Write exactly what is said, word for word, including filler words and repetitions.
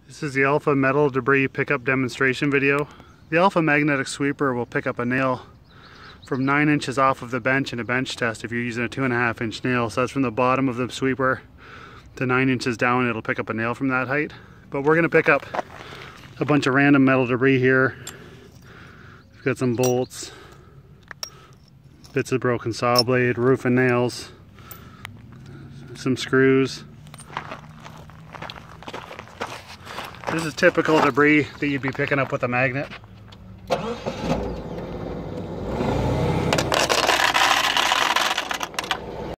This is the Alpha metal debris pickup demonstration video. The Alpha magnetic sweeper will pick up a nail from nine inches off of the bench in a bench test if you're using a two and a half inch nail. So that's from the bottom of the sweeper to nine inches down. It'll pick up a nail from that height. But we're gonna pick up a bunch of random metal debris here. We've got some bolts, bits of broken saw blade, roofing nails, some screws. This is typical debris that you'd be picking up with a magnet.